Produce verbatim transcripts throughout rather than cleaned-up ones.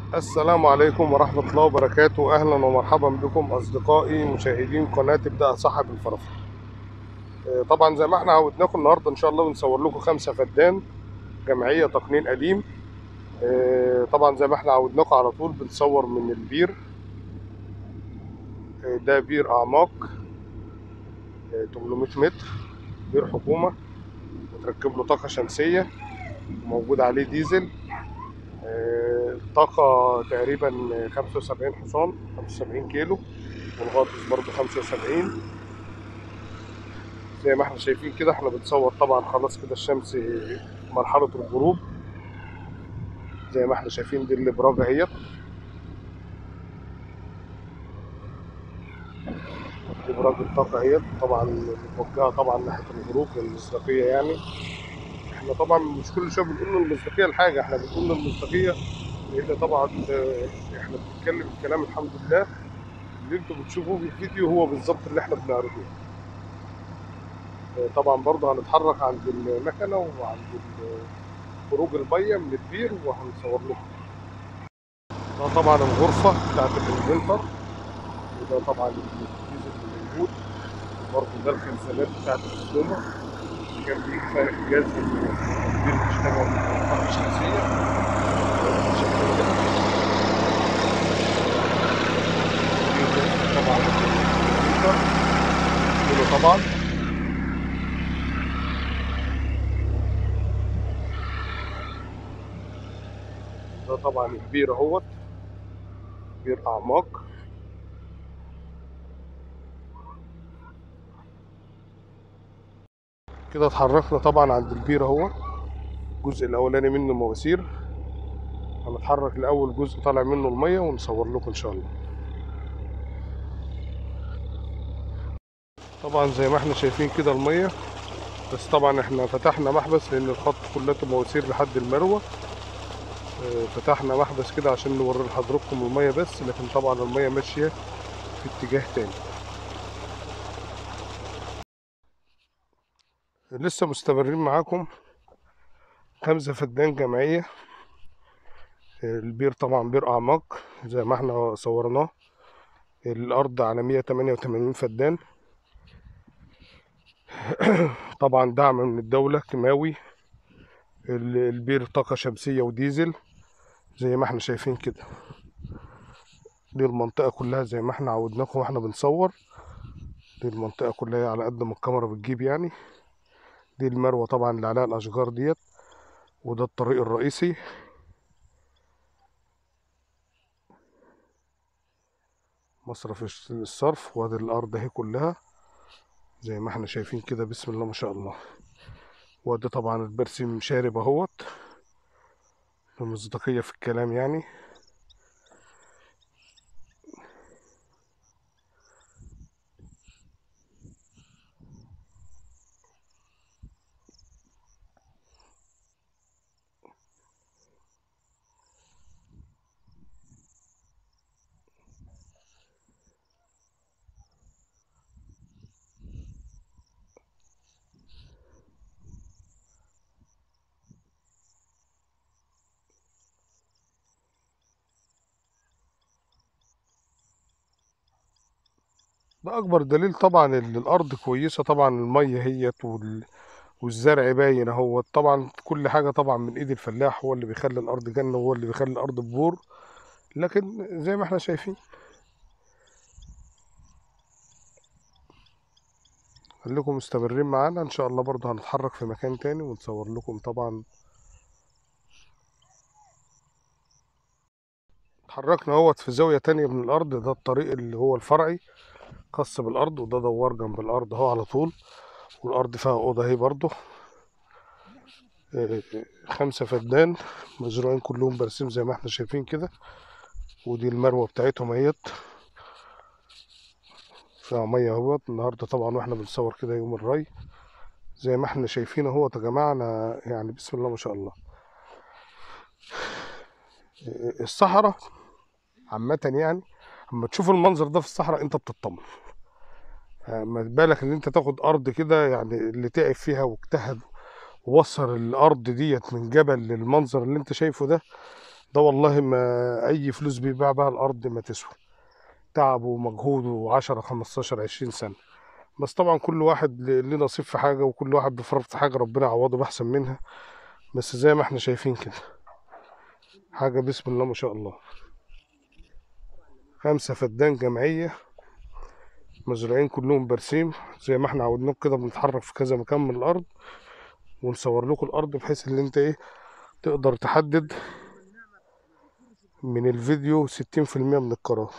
السلام عليكم ورحمة الله وبركاته. أهلا ومرحبا بكم أصدقائي مشاهدين قناة ابدأ صاحب الفرافرة. آه، طبعا زي ما احنا عودناكم النهاردة إن شاء الله بنصور لكم خمسة فدان جمعية تقنين قديم. آه، طبعا زي ما احنا عودناكم على طول بنصور من البير. آه، ده بير أعماق آه، ثمانمائة متر، بير حكومة متركب له طاقة شمسية وموجود عليه ديزل. آه، الطاقة تقريبا خمسة وسبعين حصان، خمسة وسبعين كيلو، والغاطس برضه خمسة وسبعين. زي ما احنا شايفين كده احنا بنصور طبعا خلاص كده الشمس في مرحلة الغروب. زي ما احنا شايفين دي الابراج اهيت، دي ابراج الطاقة اهيت طبعا متوجهة طبعا ناحية الغروب للمصداقية يعني. احنا طبعا مش كل شوية بنقول المصداقية لحاجة، احنا بنقول المصداقية لان طبعا اه، احنا بنتكلم الكلام الحمد لله اللي انتوا بتشوفوه في الفيديو هو بالظبط اللي احنا بنعرضه. اه، طبعا برضه هنتحرك عند المكنة وعند خروج المية من البير وهنصور لكم. ده طبعا الغرفة بتاعت الانفلتر، وده طبعا الديزل اللي موجود، برضه ده الخزانات بتاعت الحكومة. كان بيكفى إنجاز التدبير بتشتغل بطاقة شمسية بالشكل ده. طبعا الكمبيوتر كله طبعا. ده طبعا البير اهوت، بير أعماق. كده اتحركنا طبعا عند البير اهو، الجزء الأولاني منه مواسير. هنتحرك لأول جزء طالع منه المية ونصور لكم إن شاء الله. طبعا زي ما احنا شايفين كده المية، بس طبعا احنا فتحنا محبس لان الخط كلته مواسير لحد المروه. اه، فتحنا محبس كده عشان نوري لحضراتكم الميه بس، لكن طبعا الميه ماشيه في اتجاه تاني. لسه مستمرين معاكم خمسة فدان جمعيه. اه، البير طبعا بير اعماق زي ما احنا صورناه. الارض على مية وتمانية وتمانين فدان. طبعا دعم من الدوله كيماوي. ال- البير طاقه شمسيه وديزل زي ما احنا شايفين كده. دي المنطقه كلها زي ما احنا عودناكم واحنا بنصور. دي المنطقة كلها على قد ما الكاميرا بتجيب يعني. دي المروة طبعا اللي عليها الأشجار ديت، وده الطريق الرئيسي. مصرف الصرف، وادي الأرض اهي كلها زي ما احنا شايفين كده. بسم الله ما شاء الله. وادي طبعا البرسيم شارب اهوت، المصداقية في الكلام يعني. ده أكبر دليل طبعا إن الأرض كويسة. طبعا المية هيت وال... والزرع باين اهوت. طبعا كل حاجة طبعا من إيد الفلاح، هو اللي بيخلي الأرض جنة وهو اللي بيخلي الأرض بور. لكن زي ما احنا شايفين، خليكم مستمرين معانا ان شاء الله. برضه هنتحرك في مكان تاني ونصور لكم طبعا. اتحركنا اهوت في زاوية تانية من الارض. ده الطريق اللي هو الفرعي خاص بالارض، وده دوار جنب الارض اهو على طول. والارض فيها اوضة اهي برضه. اه، خمسة فدان مزروعين كلهم برسيم زي ما احنا شايفين كده. ودي المروة بتاعتهم اهيت، فيها مية اهوت النهاردة طبعا واحنا بنصور كده يوم الري. زي ما احنا شايفين اهوت يا جماعة. انا يعني بسم الله ما شاء الله. اه، الصحراء عامة يعني، اما تشوف المنظر ده في الصحراء انت بتطمن. ما بالك ان انت تاخد ارض كده يعني اللي تعب فيها واجتهد ووصل الارض ديت من جبل للمنظر اللي انت شايفه ده. ده والله ما اي فلوس بيبيع بها الارض ما تسوى، تعبه ومجهوده وعشرة خمستاشر عشرين سنة. بس طبعا كل واحد ل- ليه نصيب في حاجة، وكل واحد بيفرط في حاجة ربنا يعوضه بأحسن منها. بس زي ما احنا شايفين كده، حاجة بسم الله ما شاء الله. خمسة فدان جمعية مزروعين كلهم برسيم، زي ما احنا عودناك كده بنتحرك في كذا مكان من الأرض ونصور لكم الأرض، بحيث ان انت ايه تقدر تحدد من الفيديو ستين في المية من القرار.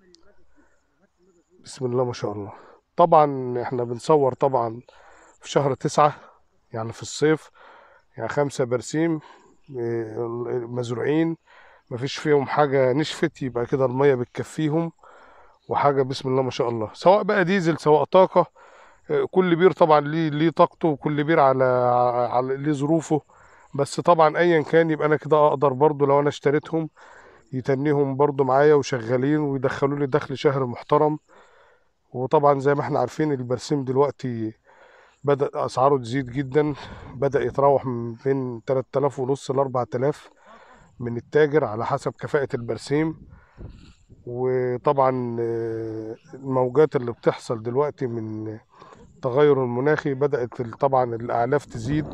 بسم الله ما شاء الله. طبعا احنا بنصور طبعا في شهر تسعة، يعني في الصيف، يعني خمسة برسيم إيه، مزروعين، مفيش فيهم حاجة نشفت، يبقى كده المية بتكفيهم. وحاجة بسم الله ما شاء الله، سواء بقى ديزل سواء طاقة. إيه، كل بير طبعا ليه ليه طاقته، وكل بير على على ليه ظروفه. بس طبعا ايا كان يبقى انا كده اقدر برضو لو انا اشتريتهم يتنيهم برضو معايا وشغالين ويدخلوا لي دخل شهر محترم. وطبعا زي ما احنا عارفين البرسيم دلوقتي بدأ أسعاره تزيد جدا، بدأ يتراوح من بين تلات آلاف ونص ل أربعة آلاف من التاجر على حسب كفاءة البرسيم. وطبعا آه، الموجات اللي بتحصل دلوقتي من التغير المناخي بدأت طبعا الأعلاف تزيد.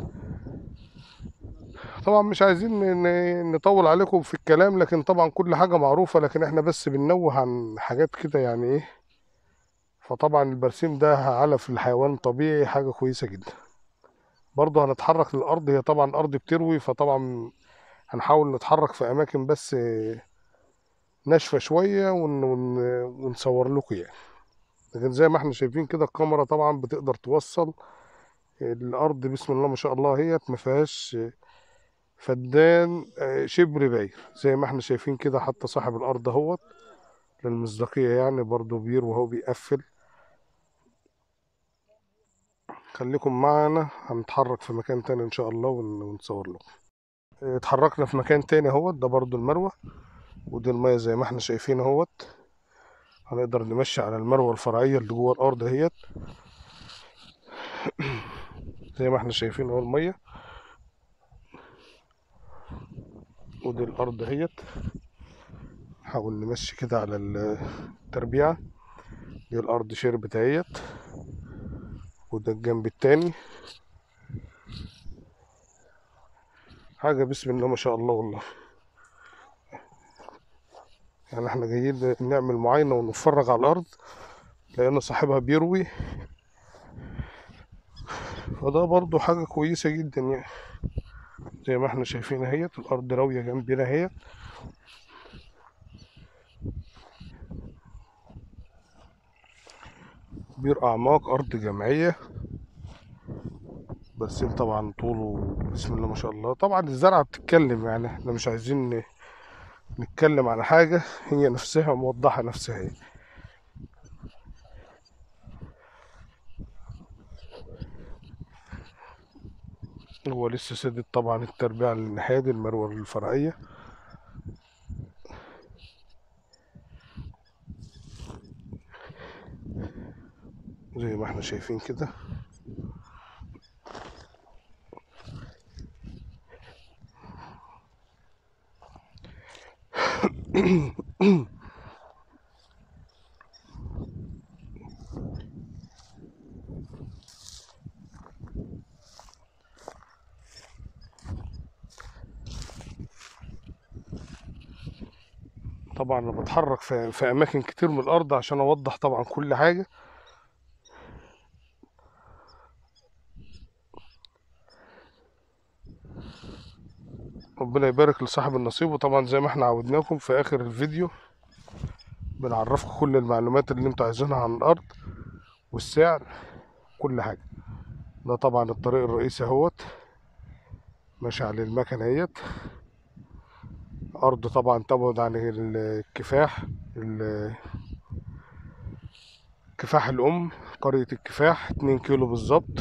طبعا مش عايزين ن- ن- نطول عليكم في الكلام، لكن طبعا كل حاجة معروفة، لكن احنا بس بننوه عن حاجات كده يعني ايه. فطبعا البرسيم ده علف الحيوان طبيعي، حاجة كويسة جدا. برضه هنتحرك للأرض، هي طبعا أرض بتروي، فطبعا هنحاول نتحرك في أماكن بس ناشفة شوية ون... ون... ونصور لكم يعني. لكن زي ما احنا شايفين كده الكاميرا طبعا بتقدر توصل الأرض بسم الله ما شاء الله، هي ما فيهاش فدان آه، شبر باير. زي ما احنا شايفين كده حتى صاحب الأرض اهوت للمصداقية يعني برضه بير وهو بيقفل. خليكم معنا، هنتحرك في مكان تاني إن شاء الله ون... ونصور لكم. اتحركنا في مكان تاني اهوت، ده برضه المروة، ودي المية زي ما احنا شايفين اهوت. هنقدر نمشي على المروة الفرعية اللي جوه الأرض اهيت. زي ما احنا شايفين اهو المية، ودي الأرض اهيت. نحاول نمشي كده على التربيعة. دي الأرض شربت اهيت، وده الجنب التاني. حاجة بسم الله ما شاء الله والله. يعني احنا جايين نعمل معاينة ونتفرج على الأرض، لأن صاحبها بيروي، فده برضو حاجة كويسة جدا يعني. زي ما احنا شايفين اهيت الأرض راوية جنبنا اهيت. بير أعماق، أرض جمعية، بس طبعا طوله بسم الله ما شاء الله. طبعا الزرعة بتتكلم، يعني احنا مش عايزين نتكلم على حاجة، هي نفسها موضحة نفسها هي. هو لسه سدد طبعا التربيع للناحية دي، المروة الفرعية. زي ما احنا شايفين كده. طبعا انا بتحرك في, في اماكن كتير من الارض عشان اوضح طبعا كل حاجة. ربنا يبارك لصاحب النصيب. وطبعا زي ما احنا عودناكم في اخر الفيديو بنعرفكم كل المعلومات اللي انتوا عايزينها عن الارض والسعر، كل حاجة. ده طبعا الطريق الرئيسي اهوت ماشي على المكنة اهيت. أرض طبعا تبعد عن الكفاح، كفاح الأم، قرية الكفاح اتنين كيلو بالظبط.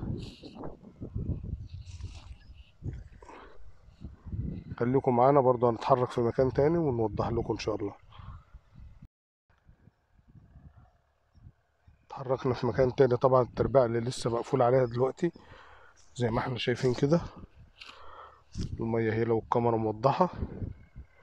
خليكم معانا برضه، هنتحرك في مكان تاني ونوضح لكم إن شاء الله. اتحركنا في مكان تاني، طبعا التربية اللي لسه مقفول عليها دلوقتي زي ما احنا شايفين كده. المية هي لو الكاميرا موضحة.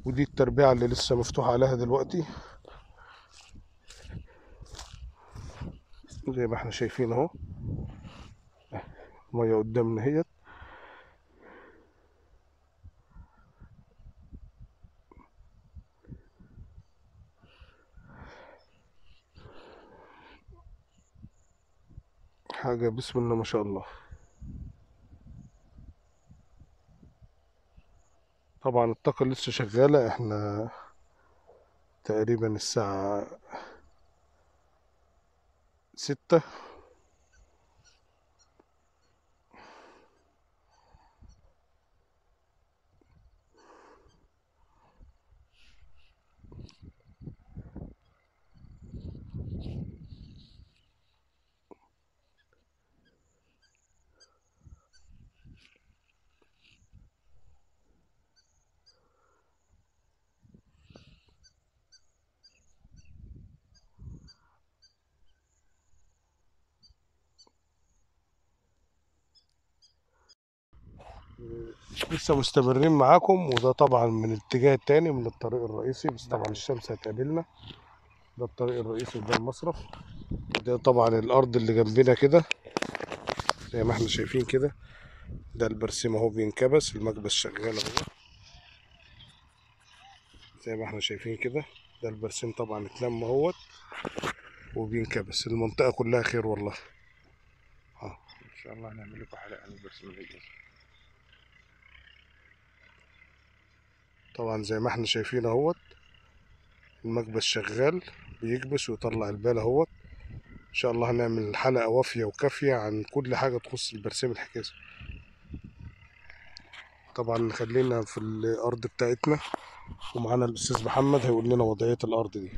ودي التربيعة اللي لسه مفتوح عليها دلوقتي زي ما احنا شايفين اهو. مية قدامنا اهيت. حاجة بسم الله ما شاء الله. طبعا الطاقة لسه شغالة، احنا تقريبا الساعة ستة. لسه مستمرين معاكم، وده طبعا من الاتجاه التاني من الطريق الرئيسي، بس طبعا الشمس هتقابلنا. ده الطريق الرئيسي وده المصرف. ده طبعا الارض اللي جنبنا كده زي ما احنا شايفين كده. ده البرسيم اهو بينكبس، المكبس شغال اهو زي ما احنا شايفين كده. ده البرسيم طبعا اتلم اهوت وبينكبس. المنطقة كلها خير والله. اه ان شاء الله هنعمل لكم حلقه عن البرسيم الهجري. طبعا زي ما احنا شايفين اهوت المكبس شغال بيكبس ويطلع البال اهوت. ان شاء الله هنعمل حلقة وافية وكافية عن كل حاجة تخص البرسيم الحكاية. طبعا خلينا في الارض بتاعتنا، ومعانا الاستاذ محمد هيقول لنا وضعية الارض دي.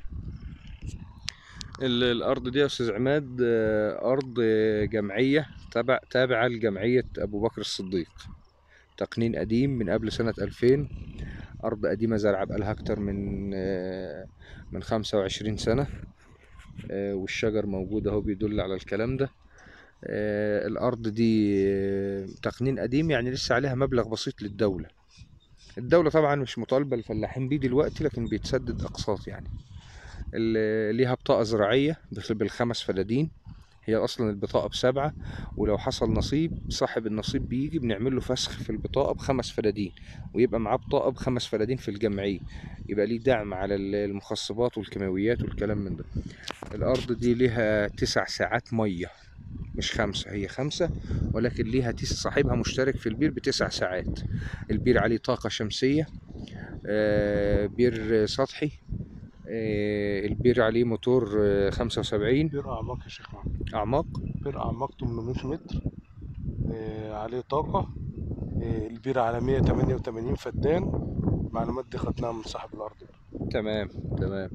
الارض دي يا استاذ عماد ارض جمعيه تبع تابعه لجمعيه ابو بكر الصديق. تقنين قديم من قبل سنه ألفين. ارض قديمه زرعه بقالها اكتر من من خمسة وعشرين سنه، والشجر موجود اهو بيدل على الكلام ده. الارض دي تقنين قديم، يعني لسه عليها مبلغ بسيط للدوله. الدوله طبعا مش مطالبه الفلاحين بيه دلوقتي، لكن بيتسدد اقساط. يعني ليها بطاقة زراعية بالخمس فدادين. هي أصلا البطاقة بسبعة، ولو حصل نصيب صاحب النصيب بيجي بنعمل له فسخ في البطاقة بخمس فدادين، ويبقى معاه بطاقة بخمس فدادين في الجمعية، يبقى ليه دعم على المخصبات والكيماويات والكلام من ده. الأرض دي ليها تسع ساعات مية، مش خمسة، هي خمسة ولكن ليها تسع. صاحبها مشترك في البير بتسع ساعات. البير عليه طاقة شمسية، بير سطحي. البير عليه موتور خمسة وسبعين. بير اعماق يا شيخ محمد. اعماق بير اعماق ثمانمائة متر. آه عليه طاقة. آه البير على مائة وثمانية وثمانين فدان. المعلومات دي خدناها من صاحب الارض. تمام تمام.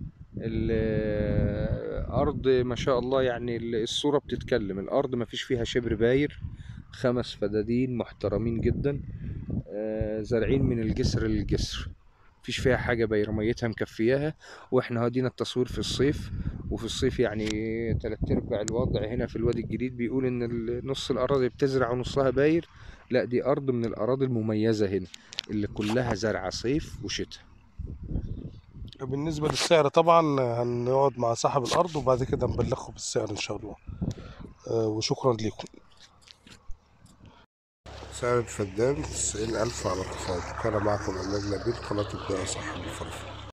الارض ما شاء الله، يعني الصورة بتتكلم. الارض ما فيش فيها شبر باير، خمس فدادين محترمين جدا، زارعين من الجسر للجسر، مفيش فيها حاجة بايرة، ميتها مكفياها. واحنا هادينا التصوير في الصيف، وفي الصيف يعني تلات ارباع الوضع هنا في الوادي الجديد بيقول ان نص الاراضي بتزرع ونصها باير. لا، دي ارض من الاراضي المميزة هنا اللي كلها زرعة صيف وشتاء. بالنسبة للسعر طبعا هنقعد مع صاحب الارض وبعد كده نبلغه بالسعر ان شاء الله. آه وشكرا لكم. سعر الفدان تسعين ألف على تفاوض. كان معكم عماد نبيل، قناة الدعاء صاحب الفرف.